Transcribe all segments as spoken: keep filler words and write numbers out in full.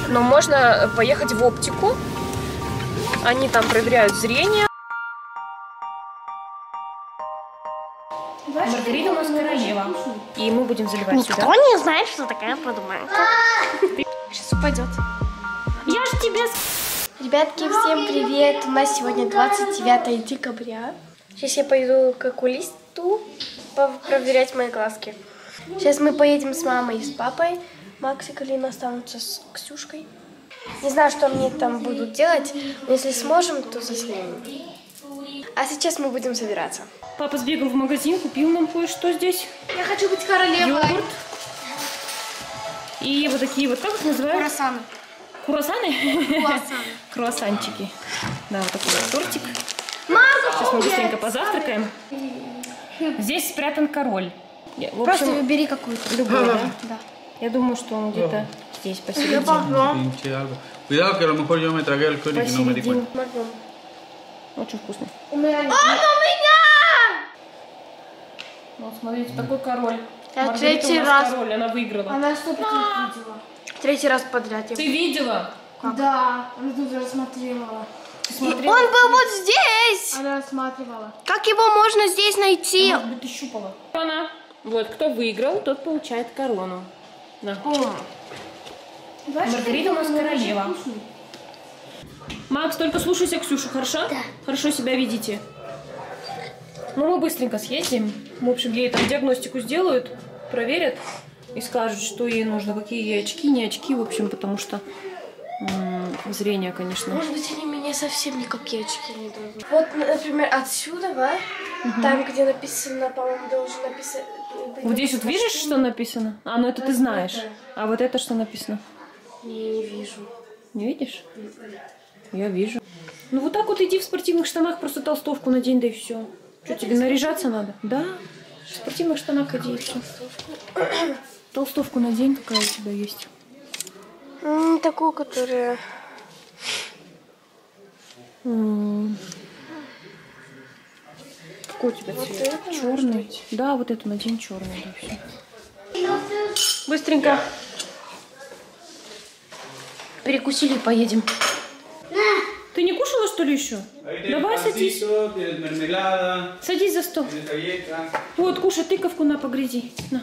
но можно поехать в оптику. Они там проверяют зрение. Маргарита у нас королева. И мы будем заливать Никто сюда. Никто не знает, что такая подуманка. Сейчас упадет. Я ж тебе... Ребятки, всем привет! У нас сегодня двадцать девятое декабря. Сейчас я пойду к окулисту проверять мои глазки. Сейчас мы поедем с мамой и с папой. Макс и Галина останутся с Ксюшкой. Не знаю, что мне там будут делать, но если сможем, то заснимем. А сейчас мы будем собираться. Папа сбегал в магазин, купил нам кое-что здесь. Я хочу быть королевой. Йогурт. И вот такие вот, как их называют? Круассаны. Круассаны? Круассаны. Круассанчики. Да, вот такой вот тортик. Мама, сейчас мы быстренько позавтракаем. Здесь спрятан король. В общем, просто выбери какую-то. Любой, да? Да. Я думаю, что он где-то здесь посередине. Cuidado que a lo mejor yo me tragué el código y no me di cuenta. Очень вкусный. У меня... Он у меня! Вот, смотрите, такой король. Я Маргарита третий у нас раз. король, она выиграла. Она сто пятьсот видела. Третий раз подряд. Ты видела? Как? Да, она тут рассматривала. Смотрела? Он был вот здесь. Она рассматривала. Как его можно здесь найти? Может быть, ты щупала. Она. Вот, кто выиграл, тот получает корону. На. Маргарита у нас королева. Макс, только слушайся Ксюшу, хорошо? Да. Хорошо себя ведите. Ну, мы быстренько съездим. В общем, ей там диагностику сделают, проверят и скажут, что ей нужно, какие ей очки, не очки, в общем, потому что зрение, конечно. Может быть, они мне совсем никакие очки не дадут. Вот, например, отсюда, да? Угу. Там, где написано, по-моему, должен написать... Вот здесь вот видишь, что написано? А, ну это ты знаешь. А вот это что написано? Не, не вижу. Не видишь? Я вижу. Ну вот так вот иди в спортивных штанах, просто толстовку надень, да и все. Что, тебе наряжаться надо? Да. В спортивных штанах иди и все. Толстовку надень, какая у тебя есть. Mm, такую, которая... Mm. Какой у тебя цвет? Вот черный. Да, вот эту надень черный, да, все. Быстренько. Перекусили, поедем. Ты не кушала, что ли, еще? Давай садись. Садись за стол. Вот, кушай, тыковку на, погрязи. На.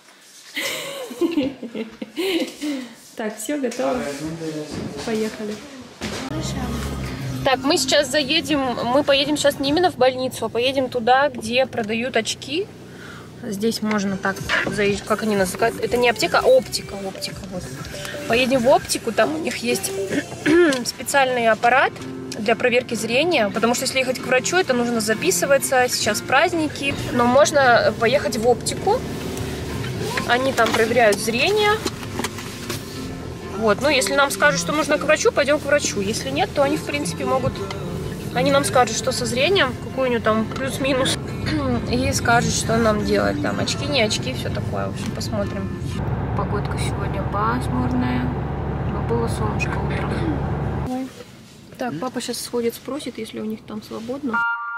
Так, все, готово. Поехали. Так, мы сейчас заедем, мы поедем сейчас не именно в больницу, а поедем туда, где продают очки. Здесь можно так заезжать, как они называют. Это не аптека, а оптика. Оптика, вот. Поедем в оптику, там у них есть специальный аппарат для проверки зрения, потому что если ехать к врачу, это нужно записываться, сейчас праздники. Но можно поехать в оптику, они там проверяют зрение. Вот, ну если нам скажут, что нужно к врачу, пойдем к врачу. Если нет, то они, в принципе, могут... Они нам скажут, что со зрением, какой у нее там плюс-минус, и скажут, что нам делать. Там очки, не очки, все такое. В общем, посмотрим. Погодка сегодня пасмурная, но было солнышко утром. Так, папа сейчас сходит, спросит, если у них там свободно.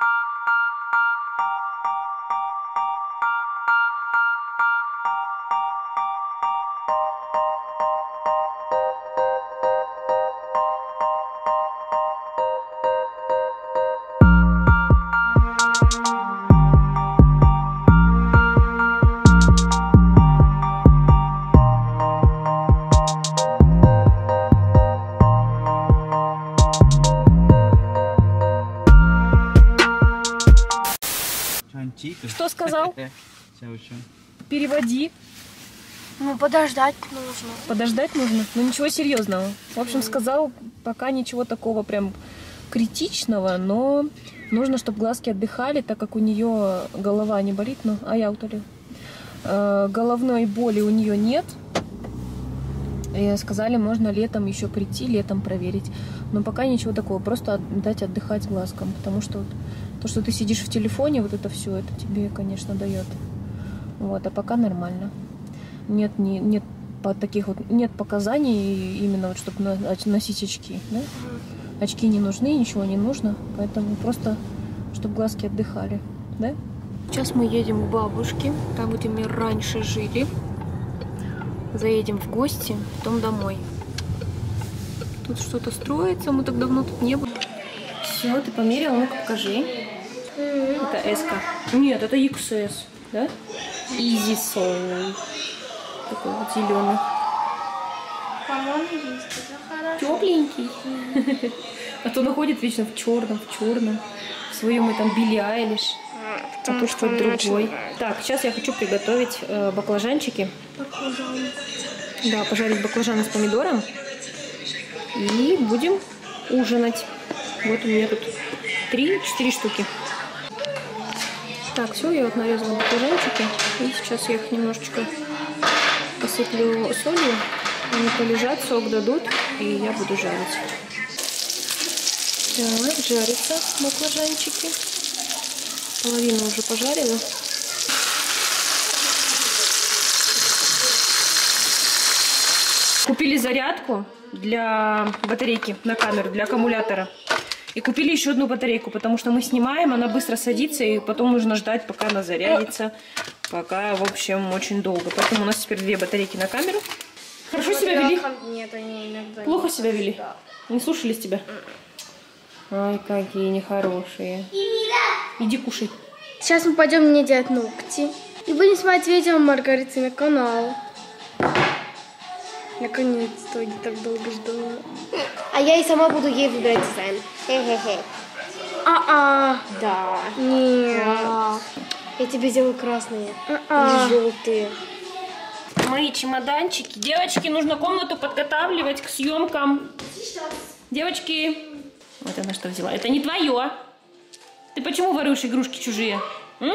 Что сказал? Переводи. Ну, подождать нужно. Подождать нужно? Ну, ничего серьезного. В общем, сказал, пока ничего такого прям критичного, но нужно, чтобы глазки отдыхали, так как у нее голова не болит. Ну, а я утолю. Э, головной боли у нее нет. И сказали, можно летом еще прийти, летом проверить. Но пока ничего такого, просто дать отдыхать глазкам, потому что вот то, что ты сидишь в телефоне, вот это все, это тебе, конечно, дает. Вот, а пока нормально. Нет, не, нет по таких вот, нет показаний именно вот, чтобы носить очки. Да? Очки не нужны, ничего не нужно, поэтому просто, чтобы глазки отдыхали. Да? Сейчас мы едем к бабушке, там, где мы раньше жили. Заедем в гости, потом домой. Тут что-то строится, мы так давно тут не были. Все, ты померила, ну-ка покажи. Mm-hmm. Это эс-ка. Нет, это икс эс, да? Easy Soul. Такой вот зеленый. По-моему, есть. Это хорошо. Тепленький. А то находит вечно в черном, в черном. В своем этом Билли Айлиш. А то что другой. Так, сейчас я хочу приготовить э, баклажанчики. Баклажаны. Да, пожарить баклажаны с помидором. И будем ужинать. Вот у меня тут три-четыре штуки. Так, все, я вот нарезала баклажанчики. И сейчас я их немножечко посыплю солью. Они полежат, сок дадут, и я буду жарить. Так, жарятся баклажанчики. Половину уже пожарила. Купили зарядку для батарейки на камеру, для аккумулятора. И купили еще одну батарейку, потому что мы снимаем, она быстро садится, и потом нужно ждать, пока она зарядится. Пока, в общем, очень долго. Поэтому у нас теперь две батарейки на камеру. Хорошо себя вели? Нет, они иногда... Плохо себя вели? Да. Не слушались тебя? Ай, какие нехорошие. Иди кушай. Сейчас мы пойдем мне делать ногти. И будем смотреть видео Маргариты на канал. Наконец-то, я так долго ждала. А я и сама буду ей выбирать дизайн. Хе-хе-хе. А-а. Да. Нет. А-а. Я тебе сделаю красные. А-а. Или желтые. Мои чемоданчики. Девочки, нужно комнату подготавливать к съемкам. Сейчас. Девочки. Вот она что взяла. Это не твое. Ты почему воруешь игрушки чужие? М?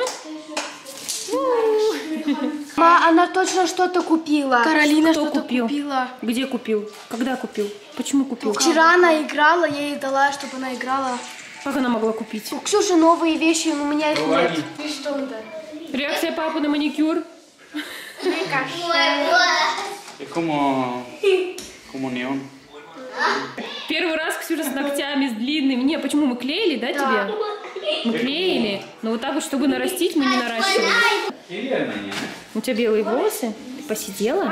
Ма, она точно что-то купила. Каролина что-то купил? купила. Где купил? Когда купил? Почему купил? Вчера она играла, я ей дала, чтобы она играла. Как она могла купить? У Ксюши новые вещи, но у меня их нет. И что это? Реакция папы на маникюр. Мне кажется. Es como, como neón. Первый раз Ксюша с ногтями, с длинными. Не, почему мы клеили, да, Да. тебе? Мы клеили, но вот так вот, чтобы нарастить, мы не наращивали. У тебя белые волосы? Ты посидела?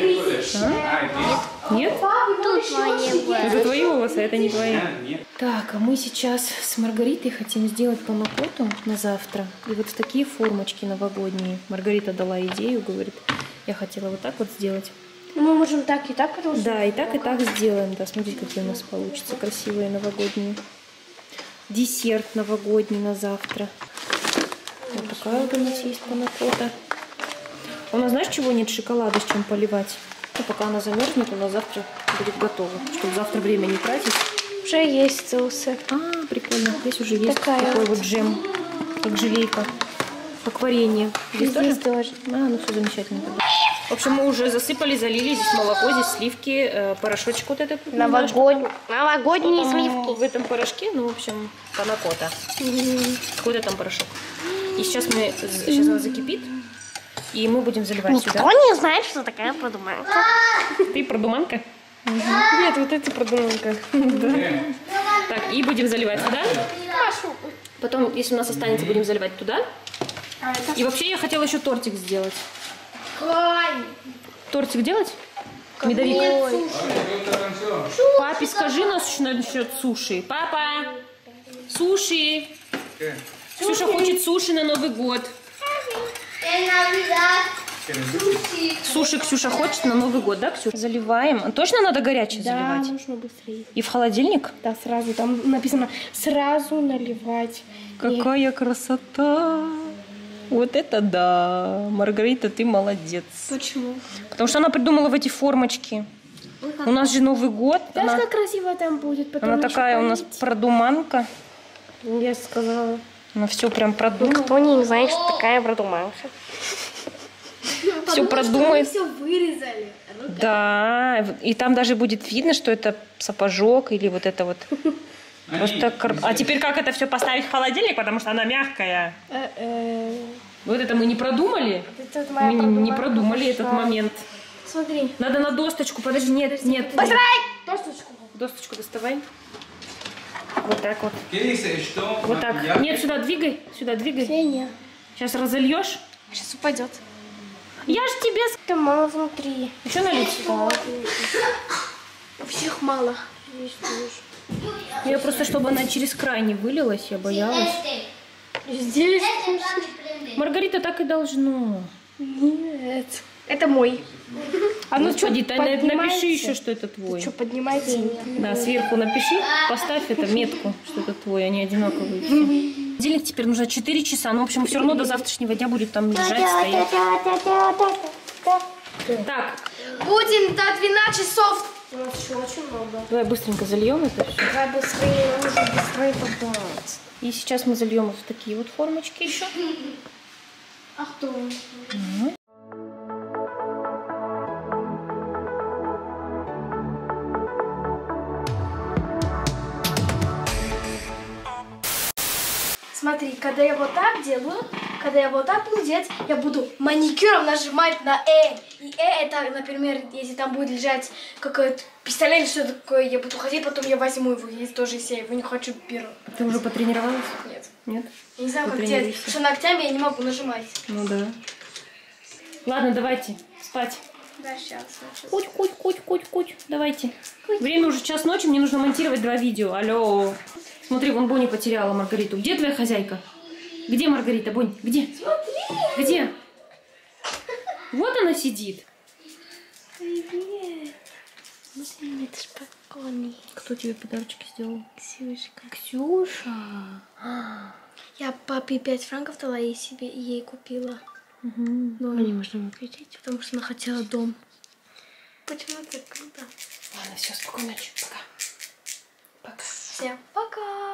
А? Нет? Тут мои Это твои волосы, а это не твои. Так, а мы сейчас с Маргаритой хотим сделать панакоту на завтра. И вот в такие формочки новогодние. Маргарита дала идею, говорит, я хотела вот так вот сделать. Мы можем так и так продолжить. Да, и так, и так сделаем. Да, смотрите, какие у нас получатся красивые новогодние. Десерт новогодний на завтра. Вот такая вот у нас есть панакота. У нас, знаешь, чего нет? Шоколада, с чем поливать. Ну, пока она замерзнет, у нас завтра будет готово. Чтобы завтра время не тратить. Уже есть соусы. А, прикольно. Здесь уже есть Такая такой вот. вот джем, как желейка, как варенье. Здесь, Здесь тоже? тоже. А, ну все замечательно. В общем, мы уже засыпали, залили. Здесь молоко, здесь сливки, э, порошочек вот этот. Новогодний. Новогодние Там сливки. в этом порошке, ну, в общем, панакота. Какой-то там порошок. И сейчас мы, сейчас она закипит, и мы будем заливать Никто сюда. не знает, что такая продуманка. Ты продуманка? Нет, вот это продуманка. Так, и будем заливать сюда. Потом, если у нас останется, будем заливать туда. И вообще я хотела еще тортик сделать. Тортик делать? Медовик. Папе, скажи нас насчет суши. Папа, суши. Ксюша хочет суши на Новый год. Суши Ксюша хочет на Новый год, да, Ксюша? Заливаем. Точно надо горячее Да, заливать? нужно быстрее. И в холодильник? Да, сразу. Там написано сразу наливать. Какая красота! Вот это да! Маргарита, ты молодец. Почему? Потому что она придумала в эти формочки. У нас же Новый год. Знаешь, Она, как красиво там будет? Потом она еще такая у нас полить. продуманка. Я сказала. Она все прям продумала. Никто не знает, что такая продуманка. Все продумает. Все вырезали. Да, и там даже будет видно, что это сапожок или вот это вот. Просто кр- А теперь как это все поставить в холодильник, потому что она мягкая. Вот это мы не продумали. Это моя Мы не продуманка продумали этот пошла. момент. Смотри. Надо на досточку. Подожди, нет, нет. Быстрей! Досточку. Досточку доставай. Вот так вот. ¿Qué dice esto? Вот так. Нет, сюда двигай. Сюда двигай. Феня. Сейчас разольешь. Сейчас упадет. Я ж тебе... с- Там мало внутри. Еще налить? У всех мало. Я просто, чтобы она через край не вылилась, я боялась. Здесь. Маргарита, так и должно. Нет. Это мой. А ну что, напиши еще, что это твой. Что, поднимайте? Да, сверху напиши, поставь это метку, что это твой, они одинаковые. Будильник теперь нужно четыре часа, ну, в общем, все равно до завтрашнего дня будет там лежать, стоять. Так. Будем до двенадцати часов. У нас еще очень много. Давай быстренько зальем это все. Давай быстрее, нужно быстрее подать. И сейчас мы зальем в такие вот формочки еще. А кто? Угу. Смотри, когда я вот так делаю, когда я вот так буду делать, я буду маникюром нажимать на «э». И «э» это, например, если там будет лежать какой-то пистолет или что такое, я буду ходить, потом я возьму его, если тоже, если я его не хочу, беру. Ты уже потренировалась? Нет. Нет? Я не знаю, как делать, потому что ногтями я не могу нажимать. Ну да. Ладно, давайте спать. Да, сейчас. сейчас. Куть, куть, куть, куть, куть. Давайте. Куть. Время уже час ночи, мне нужно монтировать два видео. Алло. Смотри, вон Бонни потеряла Маргариту. Где твоя хозяйка? Где Маргарита, Бонни? Где? Смотри. Где? Вот она сидит. Привет. Смотри, это спокойный. Кто тебе подарочки сделал? Ксюшка. Ксюша. Я папе пять франков дала и себе и ей купила. Угу. Но не можно выключить, потому что она хотела дом. Почему так круто? Ладно, все, спокойной ночи. Пока. Пока. Всем пока.